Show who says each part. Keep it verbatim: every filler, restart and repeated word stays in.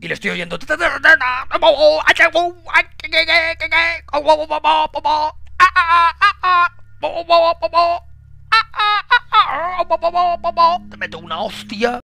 Speaker 1: y le estoy oyendo. Te meto una hostia.